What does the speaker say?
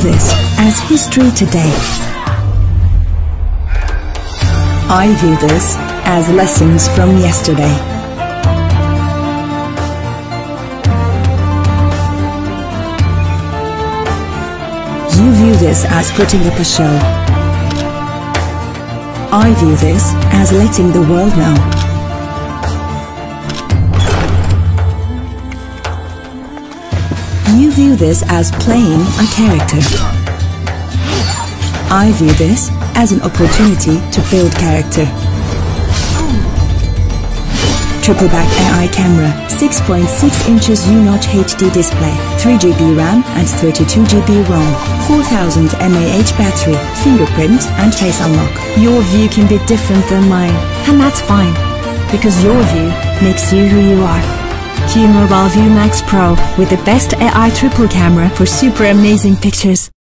this as history today. I view this as lessons from yesterday. You view this as putting up a show. I view this as letting the world know. You view this as playing a character. I view this as an opportunity to build character. Triple back AI camera, 6.6 inches U-Notch HD display, 3GB RAM and 32GB ROM, 4000 mAh battery, fingerprint and face unlock. Your view can be different than mine, and that's fine, because your view makes you who you are. Q-Mobile View Max Pro with the best AI triple camera for super amazing pictures.